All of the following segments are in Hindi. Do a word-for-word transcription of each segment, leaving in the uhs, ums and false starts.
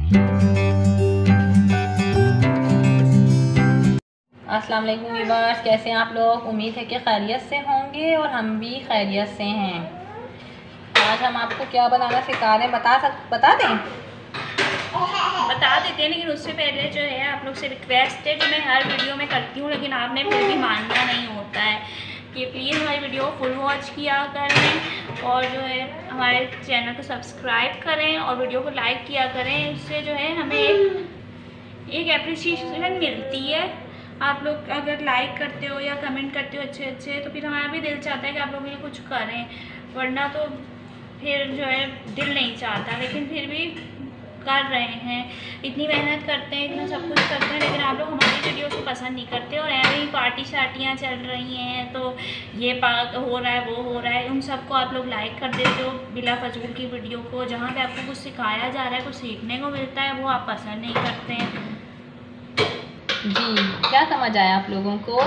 अस्सलाम वालेकुम व्यूअर्स, कैसे हैं आप लोग। उम्मीद है कि खैरियत से होंगे और हम भी खैरियत से हैं। आज हम आपको क्या बनाना सिखा रहे हैं, बता सक बता दें बता देते हैं, लेकिन उससे पहले जो है आप लोग से रिक्वेस्ट है, जो मैं हर वीडियो में करती हूँ लेकिन आपने फिर भी मानना नहीं होता है, कि प्लीज़ हमारी वीडियो फुल वॉच किया करें और जो है हमारे चैनल को सब्सक्राइब करें और वीडियो को लाइक किया करें। इससे जो है हमें एक एक एप्रिसिएशन मिलती है। आप लोग अगर लाइक करते हो या कमेंट करते हो अच्छे अच्छे, तो फिर हमारा भी दिल चाहता है कि आप लोग ये कुछ करें, वरना तो फिर जो है दिल नहीं चाहता, लेकिन फिर भी कर रहे हैं। इतनी मेहनत करते हैं, इतना सब कुछ करते हैं, लेकिन आप लोग हमारी वीडियो को पसंद नहीं करते और ऐसे ही पार्टी शार्टियाँ चल रही हैं, तो ये पाक हो रहा है वो हो रहा है, उन सबको आप लोग लाइक कर देते हो बिला फजूल की वीडियो को। जहाँ पे आपको कुछ सिखाया जा रहा है, कुछ सीखने को मिलता है, वो आप पसंद नहीं करते हैं। जी, क्या समझ आया आप लोगों को?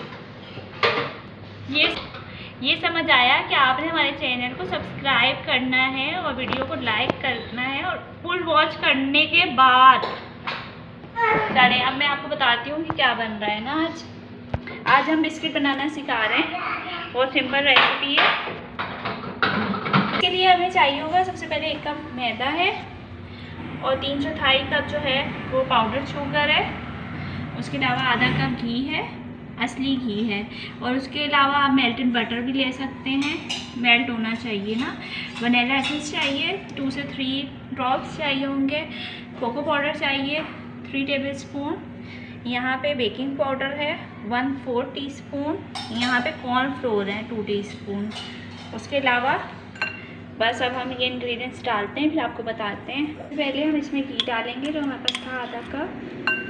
ये ये समझ आया कि आपने हमारे चैनल को सब्सक्राइब करना है और वीडियो को लाइक करना है और फुल वॉच करने के बाद करें। अब मैं आपको बताती हूँ कि क्या बन रहा है ना। आज आज हम बिस्किट बनाना सिखा रहे हैं। बहुत सिंपल रेसिपी है। इसके लिए हमें चाहिए होगा सबसे पहले एक कप मैदा है और तीन चौथाई कप जो है वो पाउडर शुगर है। उसके अलावा आधा कप घी है, असली घी है, और उसके अलावा आप मेल्टेड बटर भी ले सकते हैं, मेल्ट होना चाहिए ना। वनीला एसेंस चाहिए, टू से थ्री ड्रॉप्स चाहिए होंगे। कोको पाउडर चाहिए थ्री टेबलस्पून। यहाँ पे बेकिंग पाउडर है वन फोर टीस्पून। यहाँ पे कॉर्नफ्लोर है टू टीस्पून। उसके अलावा बस अब हम ये इंग्रेडिएंट्स डालते हैं, फिर आपको बताते हैं। पहले हम इसमें घी डालेंगे, जो हमारे पास था आधा कप।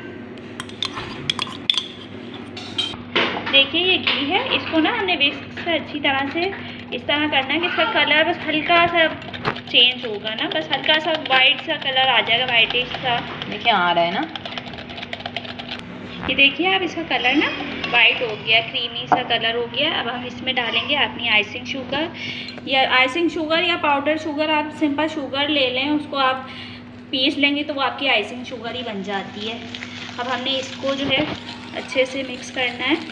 देखिए ये घी है, इसको ना हमने विस्क से अच्छी तरह से इस तरह करना है कि इसका कलर बस हल्का सा चेंज होगा ना, बस हल्का सा वाइट सा कलर आ जाएगा, वाइटिश सा। देखिए आ रहा है ना, ये देखिए आप, इसका कलर ना वाइट हो गया, क्रीमी सा कलर हो गया। अब हम इसमें डालेंगे अपनी आइसिंग शुगर, या आइसिंग शुगर या पाउडर शुगर, आप सिंपल शुगर ले लें, उसको आप पीस लेंगे तो वो आपकी आइसिंग शुगर ही बन जाती है। अब हमने इसको जो है अच्छे से मिक्स करना है।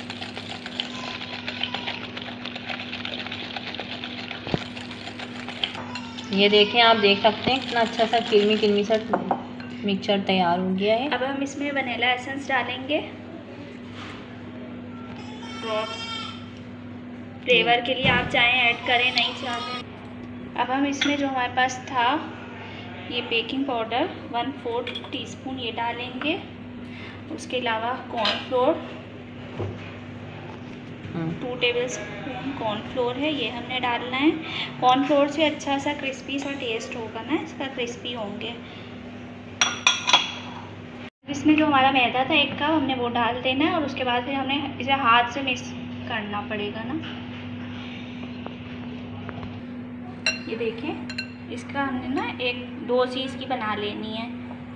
ये देखें, आप देख सकते हैं कितना अच्छा सा क्रीमी क्रीमी सा मिक्सचर तैयार हो गया है। अब हम इसमें वनीला एसेंस डालेंगे ड्रॉप्स, फ्लेवर के लिए आप चाहें ऐड करें, नहीं चाहते। अब हम इसमें जो हमारे पास था ये baking powder one fourth teaspoon ये डालेंगे। उसके अलावा cornflour two tablespoon cornflour है, ये हमने डालना है। कॉर्नफ्लोर से अच्छा सा क्रिस्पी सा टेस्ट होगा ना, इसका क्रिस्पी होंगे। इसमें जो हमारा मैदा था एक कप, हमने वो डाल देना है और उसके बाद फिर हमें इसे हाथ से मिक्स करना पड़ेगा ना। ये देखिए, इसका हमने ना एक दो चीज़ की बना लेनी है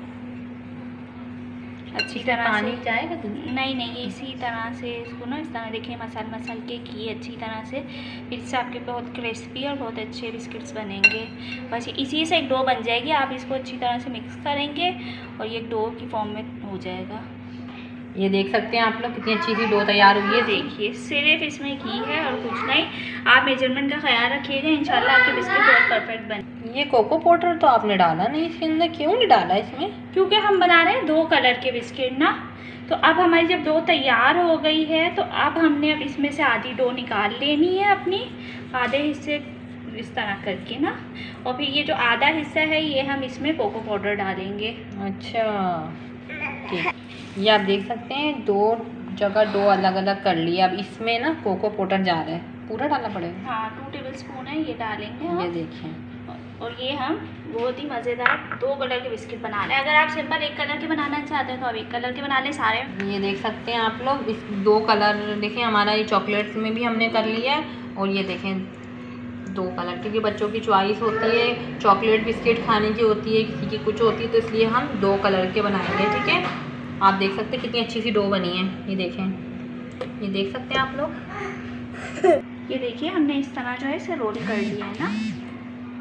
अच्छी तरह पानी से। जाएगा तो नहीं नहीं, इसी तरह से इसको ना इस तरह देखिए मसल मसल के की अच्छी तरह से, फिर से आपके बहुत क्रिस्पी और बहुत अच्छे बिस्किट्स बनेंगे। बस इसी से एक डो बन जाएगी। आप इसको अच्छी तरह से मिक्स करेंगे और ये डो की फॉर्म में हो जाएगा। ये देख सकते हैं आप लोग कितनी अच्छी सी डो तैयार हुई है। देखिए सिर्फ इसमें घी है और कुछ नहीं। आप मेजरमेंट का ख्याल रखिएगा, इंशाल्लाह आपके बिस्किट बहुत परफेक्ट बने। ये कोको पाउडर तो आपने डाला नहीं इसके अंदर, क्यों नहीं डाला इसमें? क्योंकि हम बना रहे हैं दो कलर के बिस्किट ना। तो अब हमारी जब डो तैयार हो गई है, तो अब हमने अब इसमें से आधी डो निकाल लेनी है अपनी, आधे हिस्से इस तरह करके ना, और फिर ये जो आधा हिस्सा है ये हम इसमें कोको पाउडर डालेंगे। अच्छा ठीक, ये आप देख सकते हैं दो जगह डो अलग अलग कर लिया। अब इसमें ना कोको पाउडर जा रहा है, पूरा डालना पड़ेगा। हाँ, टू टेबल स्पून है, ये डालेंगे हम। ये देखिए, और ये हम बहुत ही मज़ेदार दो कलर के बिस्किट बना रहे हैं। अगर आप सिंपल एक कलर के बनाना चाहते हैं तो आप एक कलर के बना लें सारे। ये देख सकते हैं आप लोग, इस दो कलर देखें, हमारा ये चॉकलेट में भी हमने कर लिया है, और ये देखें दो कलर, क्योंकि बच्चों की चॉइस होती है, चॉकलेट बिस्किट खाने की होती है, किसी की कुछ होती है, तो इसलिए हम दो कलर के बनाएंगे। ठीक है, आप देख सकते हैं कितनी अच्छी सी डो बनी है। ये देखें, ये देख सकते हैं आप लोग। ये देखिए हमने इस तरह जो है इसे रोल कर लिया है ना।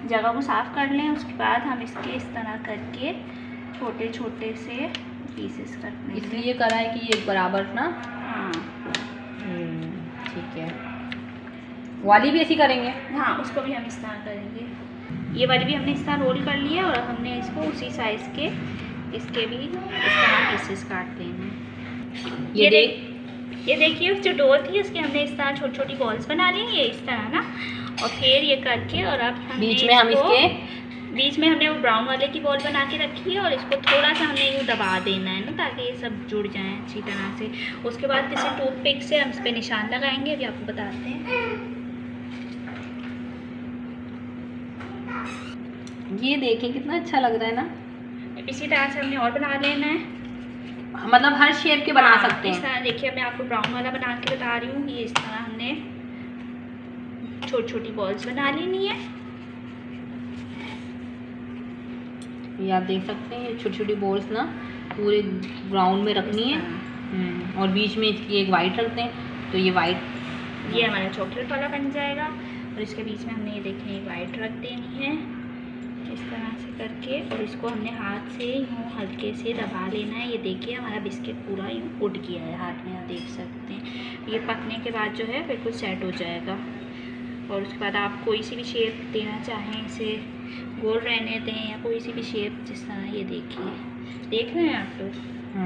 जगह को साफ़ कर लें। उसके बाद हम इसके इस तरह करके छोटे छोटे से पीसेस करते हैं। इसलिए करा है कि ये बराबर ना। हाँ ठीक है। वाली भी ऐसी करेंगे? हाँ, उसको भी हम इस तरह करेंगे। ये वाली भी हमने इस तरह रोल कर लिया और हमने इसको उसी साइज़ के इसके भी इस तरह पीसेस काट देने हैं। ये देख ये देखिए जो डो थी उसके हमने इस तरह छोटी छोटी बॉल्स बना ली ये इस तरह ना, और फिर ये करके और अब बीच में हम इसके बीच में हमने वो ब्राउन वाले की बॉल बना के रखी है और इसको थोड़ा सा हमने यूँ दबा देना है ना, ताकि ये सब जुड़ जाएं अच्छी तरह से। उसके बाद किसी टूथ पिक से हम इस पर निशान लगाएंगे, अभी आपको बताते हैं। ये देखिए कितना अच्छा लग रहा है ना। इसी तरह से हमने और बना लेना है, मतलब हर शेप के बना सकते हैं। इस तरह देखिए मैं आपको ब्राउन वाला बना के बता रही हूँ। ये इस तरह हमने छोटी छोटी बॉल्स बना लेनी है। ये आप देख सकते हैं, ये छोटी छोटी बॉल्स ना पूरे ग्राउंड में रखनी है और बीच में इसकी एक वाइट रखते हैं, तो ये वाइट ये हमारा चॉकलेट वाला बन जाएगा। और इसके बीच में हमने ये देखें एक वाइट रख देनी है इस तरह से करके, और इसको हमने हाथ से यूँ हल्के से दबा लेना है। ये देखिए हमारा बिस्किट पूरा यूँ उठ गया है हाथ में, आप देख सकते हैं। ये पकने के बाद जो है बिल्कुल सेट हो जाएगा। और उसके बाद आप कोई सी भी शेप देना चाहें, इसे गोल रहने दें या कोई सी भी शेप, जिस तरह ये देखिए, देख रहे हैं आप लोग।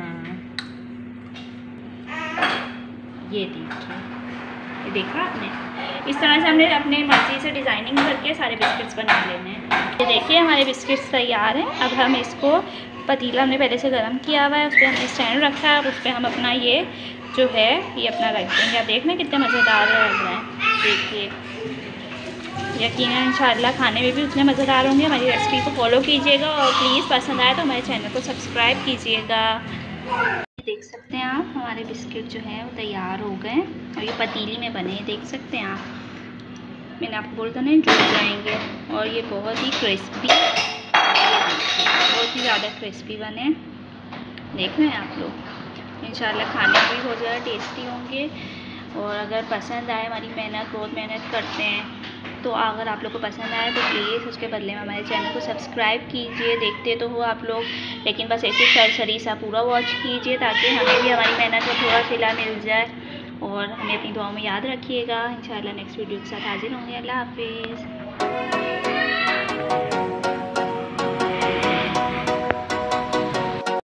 ये देखिए, ये देखा आपने, इस तरह से हमने अपने मर्जी से डिज़ाइनिंग करके सारे बिस्किट्स बना लेने हैं। ये देखिए हमारे बिस्किट्स तैयार हैं। अब हम इसको, पतीला हमने पहले से गर्म किया हुआ है, उस पर हमने स्टैंड रखा है, अब उस पर हम अपना ये जो है ये अपना रख देंगे। आप देख रहे हैं कितने मज़ेदार लग रहे हैं, देखिए। यकीनन इंशाल्लाह खाने में भी उतने मज़ेदार होंगे। हमारी रेसिपी को फॉलो कीजिएगा और प्लीज़ पसंद आए तो हमारे चैनल को सब्सक्राइब कीजिएगा। देख सकते हैं आप हमारे बिस्किट जो है वो तैयार हो गए और ये पतीली में बने, देख सकते हैं आप। मैंने आपको बोला था ना जुड़ जाएंगे, और ये बहुत ही क्रिस्पी, बहुत ही ज़्यादा क्रिस्पी बने, देख रहे हैं आप लोग। इंशाल्लाह खाने में भी बहुत ज़्यादा टेस्टी होंगे। और अगर पसंद आए, हमारी मेहनत बहुत मेहनत करते हैं, तो अगर आप लोग को पसंद आए तो प्लीज़ उसके बदले में हमारे चैनल को सब्सक्राइब कीजिए। देखते तो हो आप लोग, लेकिन बस ऐसे सरसरी सा पूरा वॉच कीजिए ताकि हमें भी हमारी मेहनत को थोड़ा सिला मिल जाए। और हमें अपनी दुआओं में याद रखिएगा। इंशाल्लाह नेक्स्ट वीडियो के साथ हाजिर होंगे। अल्लाह हाफिज़।